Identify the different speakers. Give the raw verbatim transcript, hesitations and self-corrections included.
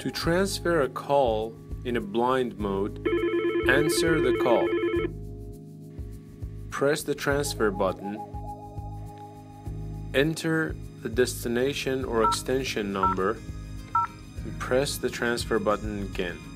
Speaker 1: To transfer a call in a blind mode, answer the call. Press the transfer button. Enter the destination or extension number and press the transfer button again.